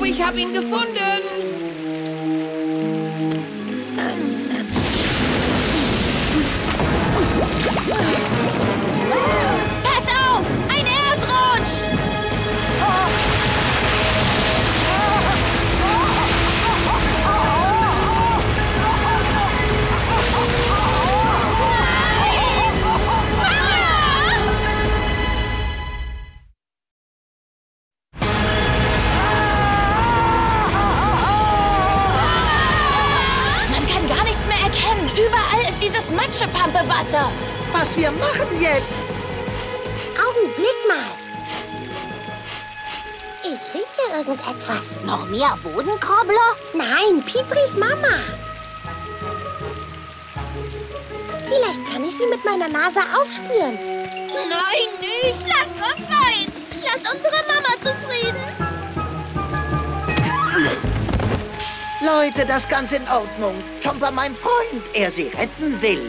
ich habe ihn gefunden. Pass auf! Ein Erdrutsch! Man kann gar nichts mehr erkennen. Überall ist dieses Matschepampewasser. Was wir machen jetzt? Augenblick mal. Ich rieche irgendetwas. Noch mehr Bodenkrobbler? Nein, Petris Mama. Vielleicht kann ich sie mit meiner Nase aufspüren. Nein, nicht! Lasst uns sein! Lasst unsere Mama zufrieden! Leute, das ist ganz in Ordnung. Chomper, mein Freund, er sie retten will.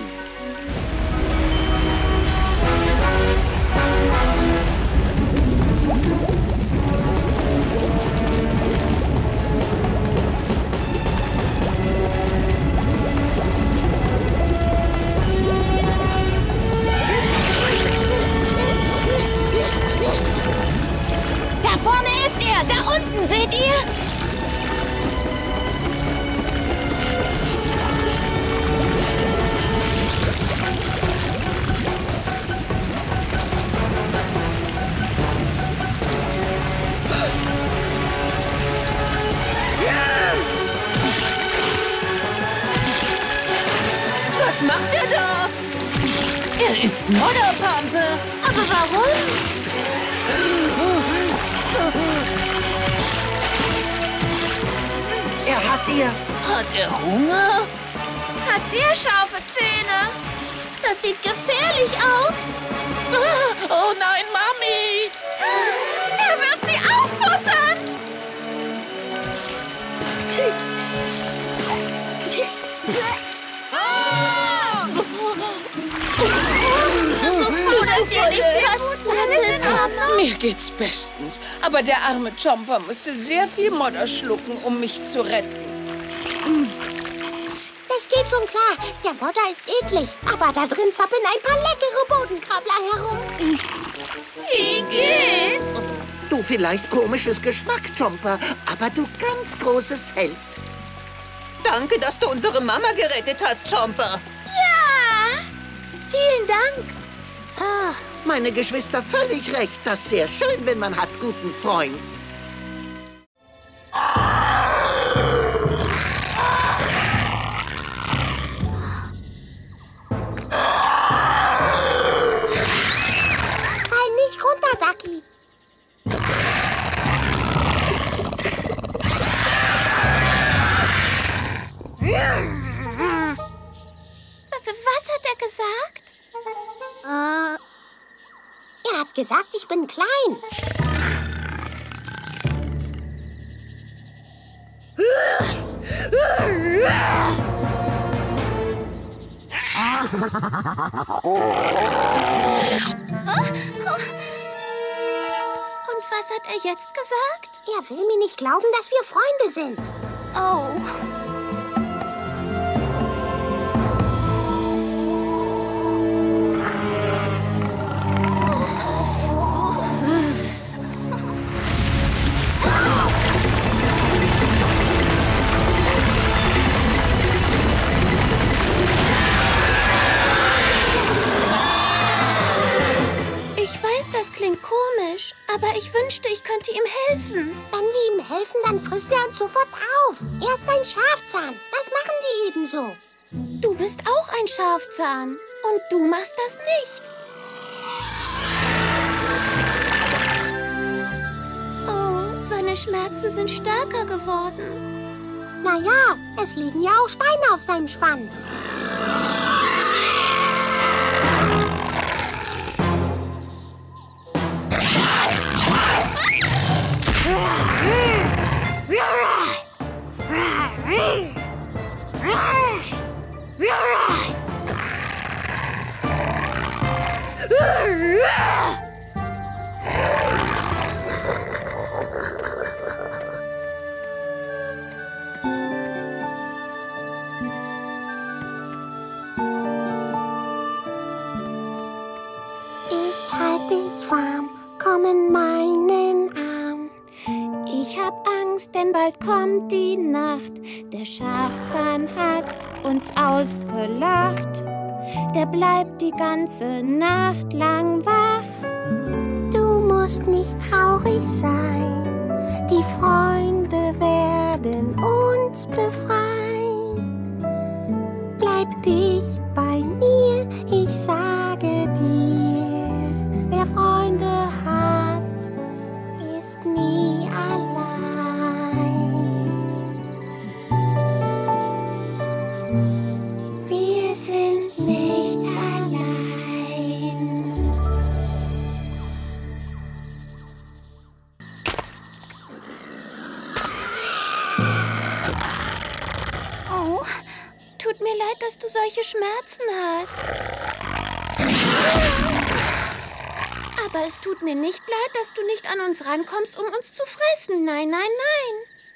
Da vorne ist er! Da unten, seht ihr? Was macht er da? Er ist Modderpampe. Aber warum? Er hat ihr... Hat er Hunger? Hat der scharfe Zähne? Das sieht gefährlich aus. Oh nein, Mami! Er wird sie auffuttern. Mir geht's bestens. Aber der arme Chomper musste sehr viel Modder schlucken, um mich zu retten. Das geht schon klar. Der Modder ist eklig. Aber da drin zappeln ein paar leckere Bodenkrabbler herum. Wie geht's? Du vielleicht komisches Geschmack, Chomper, aber du ganz großes Held. Danke, dass du unsere Mama gerettet hast, Chomper. Ja. Vielen Dank. Ah, meine Geschwister völlig recht. Das ist sehr schön, wenn man hat guten Freund. Fall nicht runter, Ducky. Was hat er gesagt? Er hat gesagt, ich bin klein. Und was hat er jetzt gesagt? Er will mir nicht glauben, dass wir Freunde sind. Oh. Ich weiß, das klingt komisch, aber ich wünschte, ich könnte ihm helfen. Wenn wir ihm helfen, dann frisst er uns sofort auf. Er ist ein Schafzahn. Das machen die ebenso. Du bist auch ein Schafzahn und du machst das nicht. Oh, seine Schmerzen sind stärker geworden. Naja, es liegen ja auch Steine auf seinem Schwanz. bald kommt die Nacht. Der Schafzahn hat uns ausgelacht. Der bleibt die ganze Nacht lang wach. Du musst nicht traurig sein. Die Freunde werden uns befreien. Bleib dicht bei mir, ich sage dir. Wer Freunde hat, ist nie allein. Wir sind nicht allein. Oh, tut mir leid, dass du solche Schmerzen hast. Aber es tut mir nicht leid, dass du nicht an uns rankommst, um uns zu fressen. Nein, nein, nein.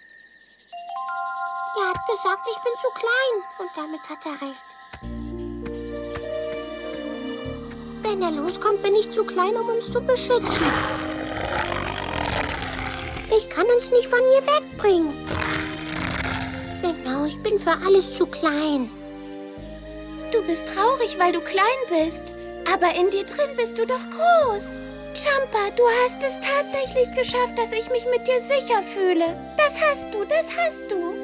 Er hat gesagt, ich bin zu klein. Und damit hat er recht. Wenn er loskommt, bin ich zu klein, um uns zu beschützen. Ich kann uns nicht von hier wegbringen. Genau, ich bin für alles zu klein. Du bist traurig, weil du klein bist. Aber in dir drin bist du doch groß. Jumper, du hast es tatsächlich geschafft, dass ich mich mit dir sicher fühle. Das hast du, das hast du.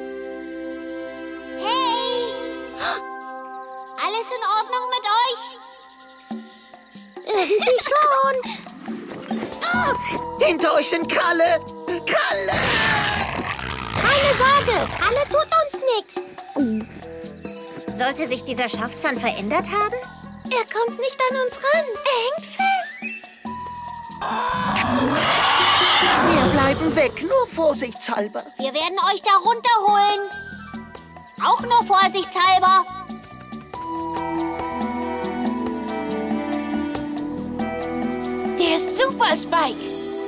Hey! Alles in Ordnung mit euch? Irgendwie schon. Hinter euch sind Kralle! Kralle! Keine Sorge, Kralle tut uns nichts. Sollte sich dieser Schafzahn verändert haben? Er kommt nicht an uns ran. Er hängt fest. Wir bleiben weg, nur vorsichtshalber. Wir werden euch da runterholen. Auch nur vorsichtshalber. Der ist super, Spike.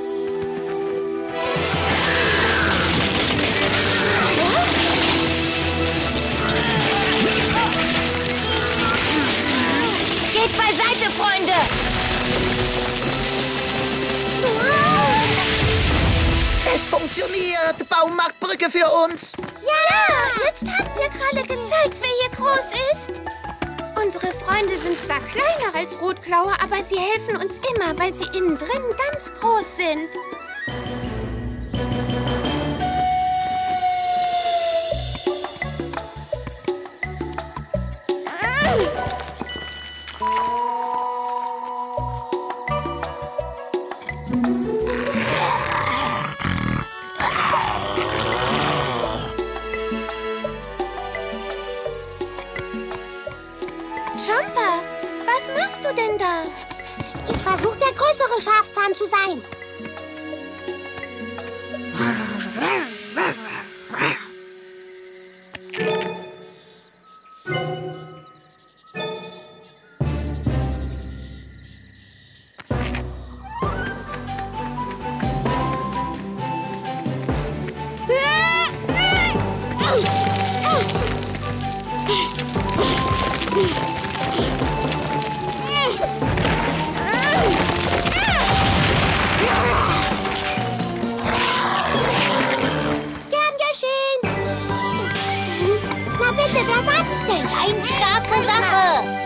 Geht beiseite, Freunde! Es funktioniert! Baum macht Brücke für uns! Ja, jetzt haben wir Kralle gezeigt, wer hier groß ist. Unsere Freunde sind zwar kleiner als Rotklaue, aber sie helfen uns immer, weil sie innen drin ganz groß sind. Jumper, was machst du denn da? Ich versuche, der größere Schafzahn zu sein. Gern geschehen. Na bitte, wer sagt's denn? Steinstarke Sache!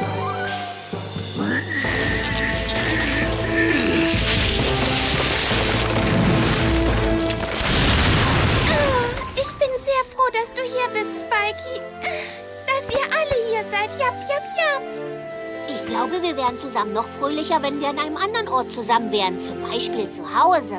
Ich bin sehr froh, dass du hier bist, Spikey. Dass ihr alle hier seid. Jap, jap, jap. Ich glaube, wir wären zusammen noch fröhlicher, wenn wir an einem anderen Ort zusammen wären. Zum Beispiel zu Hause.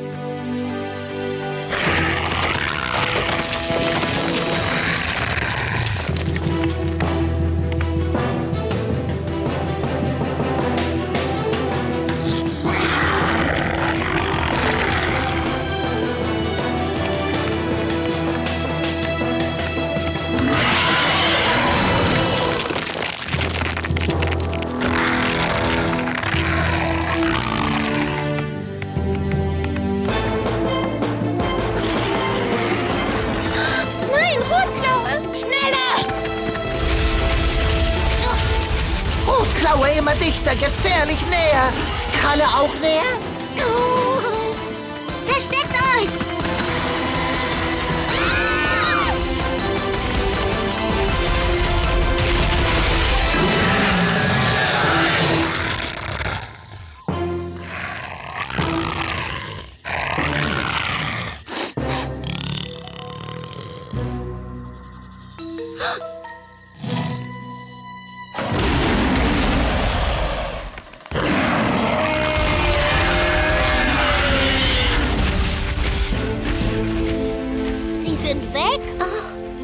Rotklaue immer dichter, gefährlich näher. Kralle auch näher? Versteckt euch!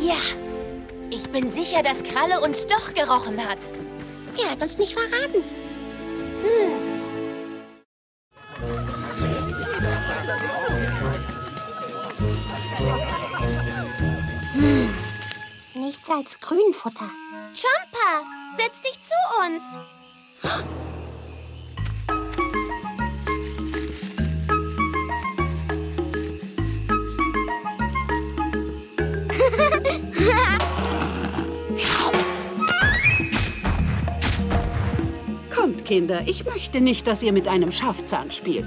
Ja, ich bin sicher, dass Kralle uns doch gerochen hat. Er hat uns nicht verraten. Nichts als Grünfutter. Jumper, setz dich zu uns. Kommt, Kinder, ich möchte nicht, dass ihr mit einem Schafzahn spielt.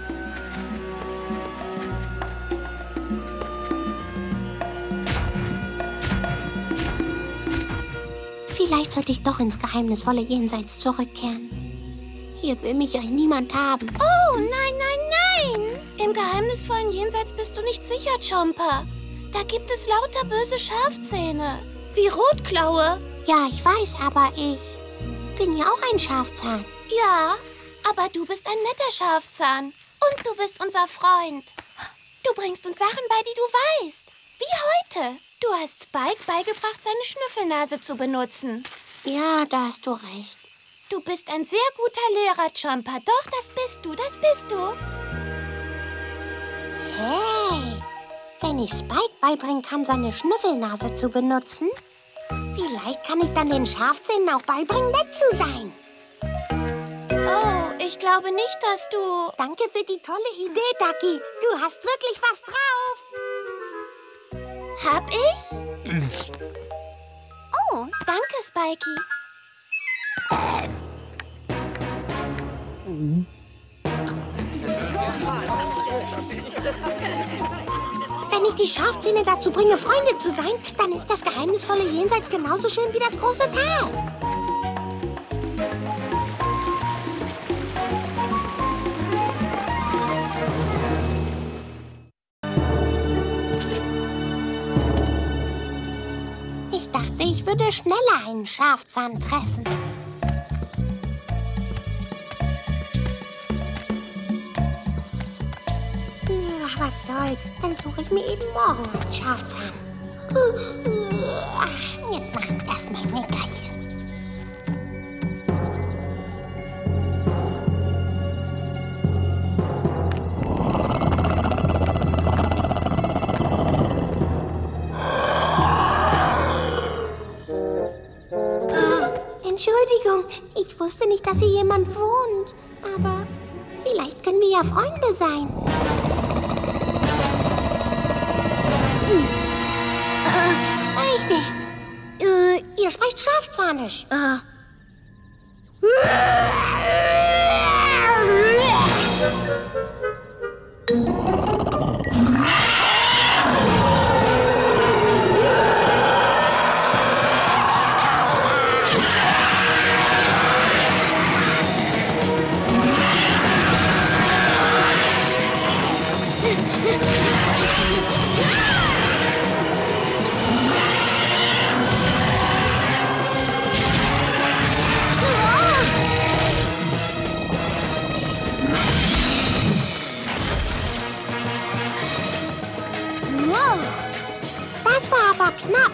Vielleicht sollte ich doch ins geheimnisvolle Jenseits zurückkehren. Hier will mich ja niemand haben. Oh, nein, nein, nein. Im geheimnisvollen Jenseits bist du nicht sicher, Jumper. Da gibt es lauter böse Schafzähne. Wie Rotklaue. Ja, ich weiß, aber ich bin ja auch ein Schafzahn. Ja, aber du bist ein netter Schafzahn. Und du bist unser Freund. Du bringst uns Sachen bei, die du weißt. Wie heute. Du hast Spike beigebracht, seine Schnüffelnase zu benutzen. Ja, da hast du recht. Du bist ein sehr guter Lehrer, Jumper. Doch, das bist du, das bist du. Hey, wenn ich Spike beibringen kann, seine Schnüffelnase zu benutzen, vielleicht kann ich dann den Schafzähnen auch beibringen, nett zu sein. Oh, ich glaube nicht, dass du... Danke für die tolle Idee, Ducky. Du hast wirklich was drauf. Hab ich? Oh, danke, Spikey. Wenn ich die Schafzähne dazu bringe, Freunde zu sein, dann ist das geheimnisvolle Jenseits genauso schön wie das große Tal. Ich dachte, ich würde schneller einen Schafzahn treffen. Was soll's? Dann suche ich mir eben morgen einen Schafzahn. Jetzt mache ich erstmal ein Nickerchen. Entschuldigung, ich wusste nicht, dass hier jemand wohnt. Aber vielleicht können wir ja Freunde sein. Richtig. Ihr sprecht Schafzahnisch. Das war aber knapp.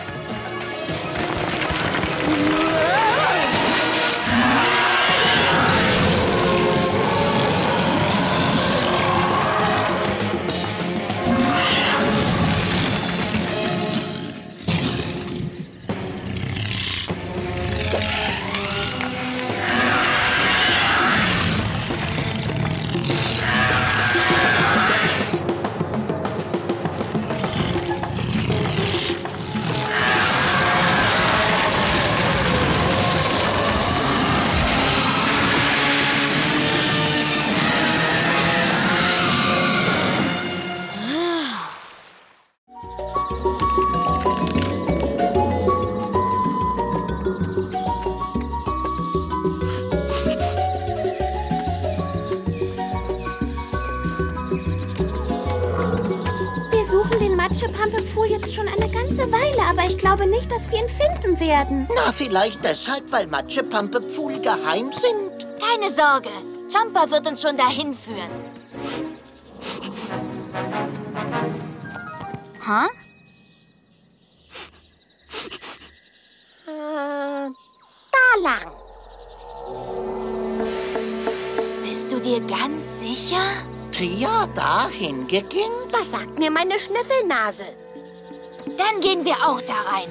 Matschepampe-Pfuhl jetzt schon eine ganze Weile, aber ich glaube nicht, dass wir ihn finden werden. Na, vielleicht deshalb, weil Matschepampe-Pfuhl geheim sind. Keine Sorge, Jumper wird uns schon dahin führen. lang. Bist du dir ganz sicher? Tria dahin gegangen? Das sagt mir meine Schnüffelnase. Dann gehen wir auch da rein.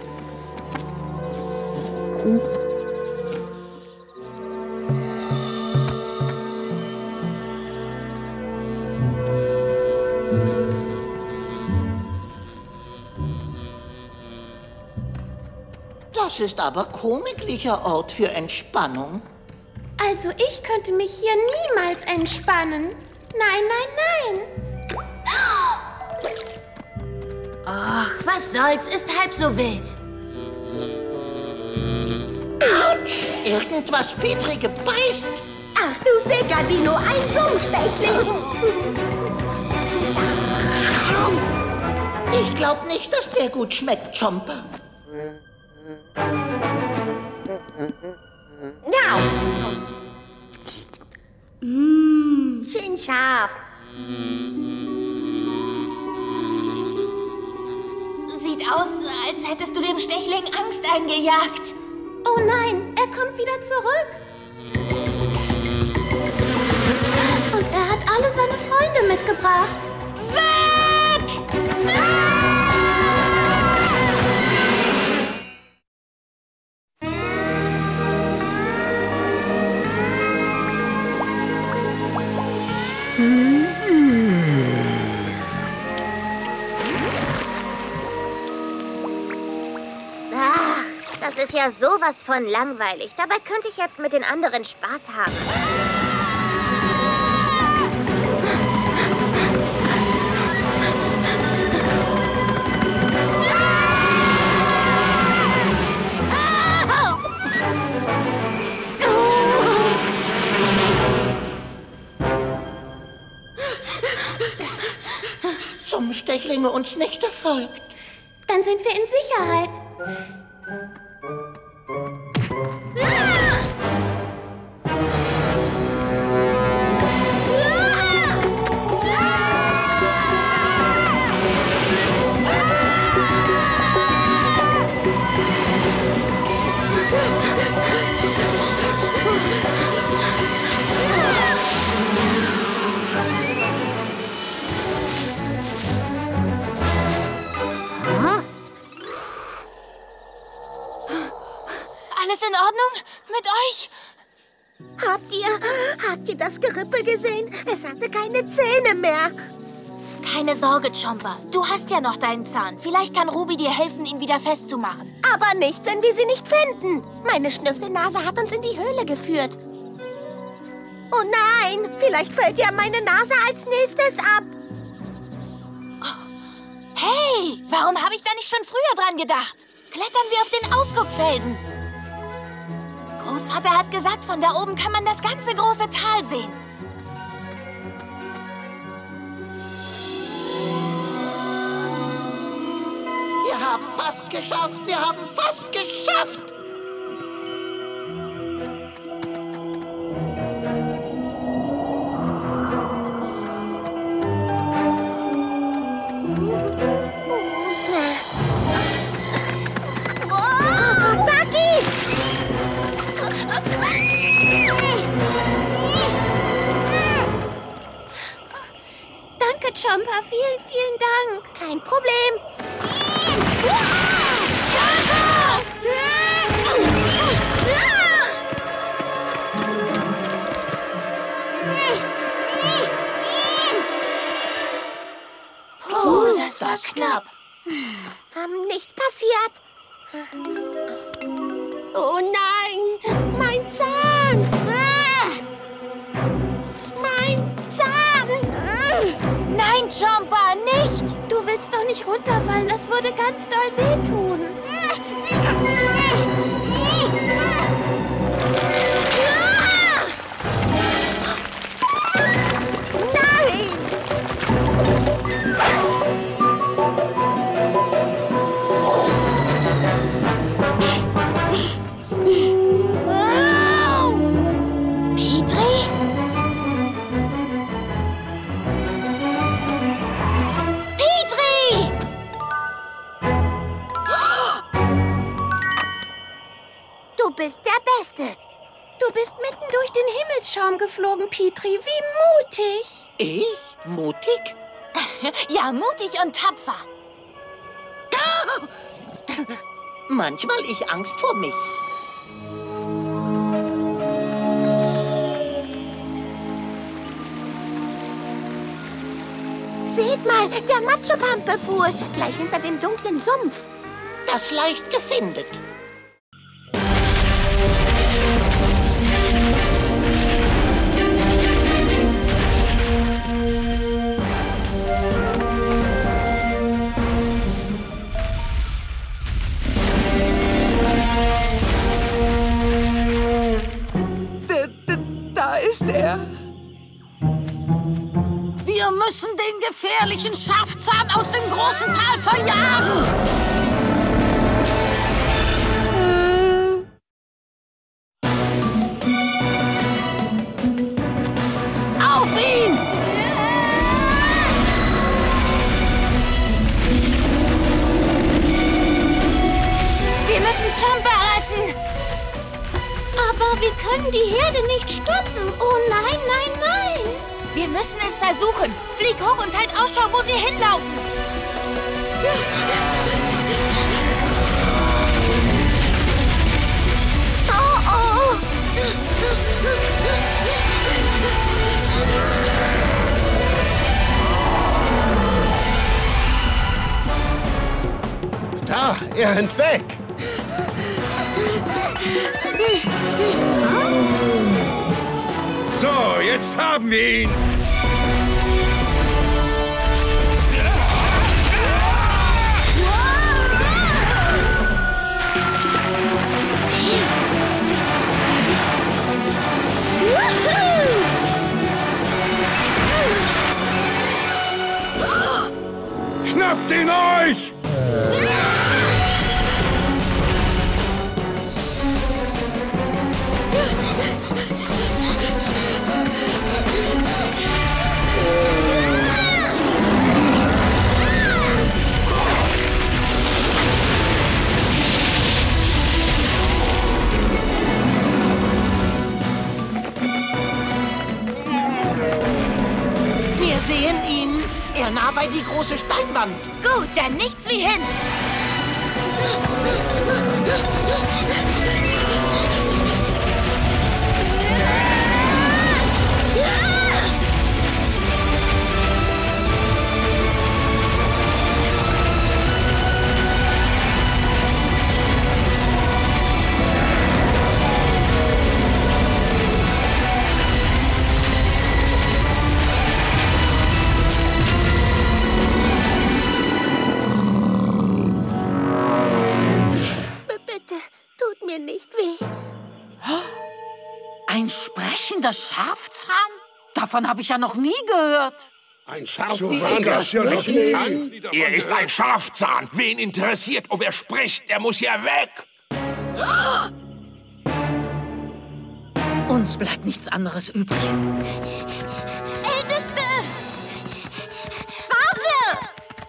Das ist aber komiglicher Ort für Entspannung. Also ich könnte mich hier niemals entspannen. Nein, nein, nein. Ach, was soll's, ist halb so wild. Autsch! Irgendwas Petri gebeißt. Ach du dicker Dino, ein Summstechling. Ich glaub nicht, dass der gut schmeckt, Chomper. Ja. Schön scharf. Sieht aus, als hättest du dem Stechling Angst eingejagt. Oh nein, er kommt wieder zurück. Und er hat alle seine Freunde mitgebracht. Ach, das ist ja sowas von langweilig. Dabei könnte ich jetzt mit den anderen Spaß haben. Zum Stechlinge uns nicht erfolgt. Dann sind wir in Sicherheit. Alles in Ordnung mit euch? Habt ihr das Gerippe gesehen? Es hatte keine Zähne mehr. Keine Sorge, Chomper. Du hast ja noch deinen Zahn. Vielleicht kann Ruby dir helfen, ihn wieder festzumachen. Aber nicht, wenn wir sie nicht finden. Meine Schnüffelnase hat uns in die Höhle geführt. Oh nein, vielleicht fällt ja meine Nase als nächstes ab. Hey, warum habe ich da nicht schon früher dran gedacht? Klettern wir auf den Ausguckfelsen. Großvater hat gesagt, von da oben kann man das ganze große Tal sehen. Wir haben fast geschafft, wir haben fast geschafft. Danke, Chomper. Vielen, vielen Dank. Kein Problem. Puh, das war knapp. Nicht passiert. Oh nein, mein Zahn. Mein Zahn. Nein, Chomper, nicht! Du willst doch nicht runterfallen. Das würde ganz doll wehtun. Petri? Petri! Du bist der Beste. Du bist mitten durch den Himmelsschaum geflogen, Petrie. Wie mutig. Ich? Mutig? Ja, mutig und tapfer. Manchmal ich Angst vor mich. Seht mal, der Matschepampe-Fuhl, gleich hinter dem dunklen Sumpf. Das leicht gefindet. Da ist er. Wir müssen den gefährlichen Schafzahn aus dem großen Tal verjagen. Auf ihn! Wir müssen Jumper retten. Aber wir können die Herde nicht stoppen. Oh nein, nein, nein. Wir müssen es versuchen. Flieg hoch und halt Ausschau, wo sie hinlaufen. Oh, oh. Da, er rennt weg. So, jetzt haben wir ihn. Schnappt ihn euch! Wir sehen ihn. Er nah bei die große Steinwand. Gut, dann nichts wie hin. Bitte, tut mir nicht weh. Ein sprechender Schafzahn? Davon habe ich ja noch nie gehört. Ein Schafzahn, das ja noch nie. Er ist ein Schafzahn. Wen interessiert, ob er spricht? Er muss ja weg. Uns bleibt nichts anderes übrig. Älteste! Warte!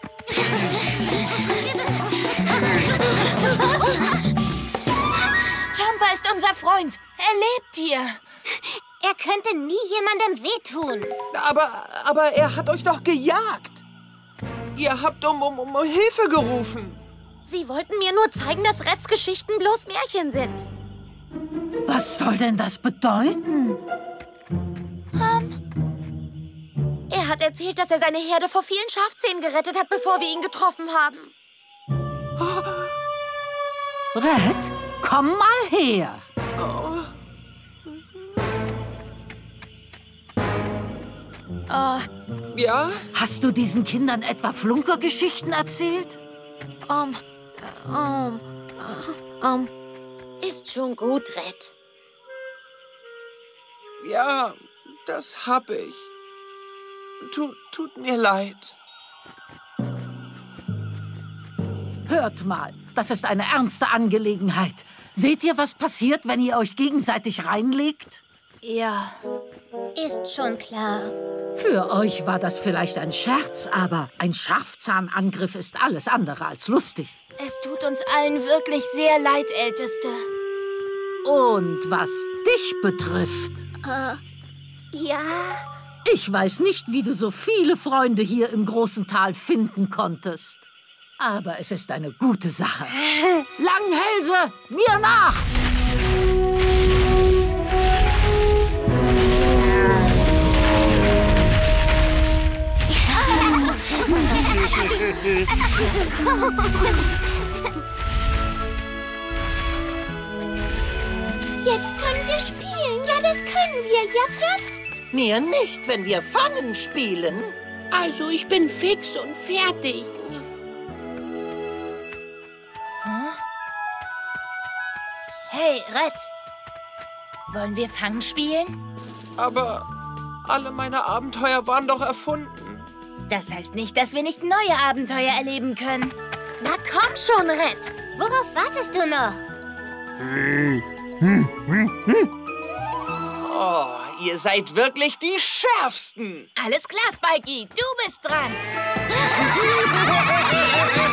Jumper ist unser Freund. Er lebt hier. Er könnte nie jemandem wehtun. Aber er hat euch doch gejagt. Ihr habt um Hilfe gerufen. Sie wollten mir nur zeigen, dass Reds Geschichten bloß Märchen sind. Was soll denn das bedeuten? Er hat erzählt, dass er seine Herde vor vielen Schafzähnen gerettet hat, bevor wir ihn getroffen haben. Red, komm mal her. Ja? Hast du diesen Kindern etwa Flunkergeschichten erzählt? Ist schon gut, Red. Ja, das hab ich. Tut mir leid. Hört mal, das ist eine ernste Angelegenheit. Seht ihr, was passiert, wenn ihr euch gegenseitig reinlegt? Ja. Ist schon klar. Für euch war das vielleicht ein Scherz, aber ein Schafzahnangriff ist alles andere als lustig. Es tut uns allen wirklich sehr leid, Älteste. Und was dich betrifft... Ja? Ich weiß nicht, wie du so viele Freunde hier im großen Tal finden konntest. Aber es ist eine gute Sache. Langhälse, mir nach! Jetzt können wir spielen. Ja, das können wir. Jap, jap. Mir nicht, wenn wir Fangen spielen. Also, ich bin fix und fertig. Hey, Red. Wollen wir Fangen spielen? Aber alle meine Abenteuer waren doch erfunden. Das heißt nicht, dass wir nicht neue Abenteuer erleben können. Na komm schon, Red. Worauf wartest du noch? Oh, ihr seid wirklich die Schärfsten. Alles klar, Spikey. Du bist dran.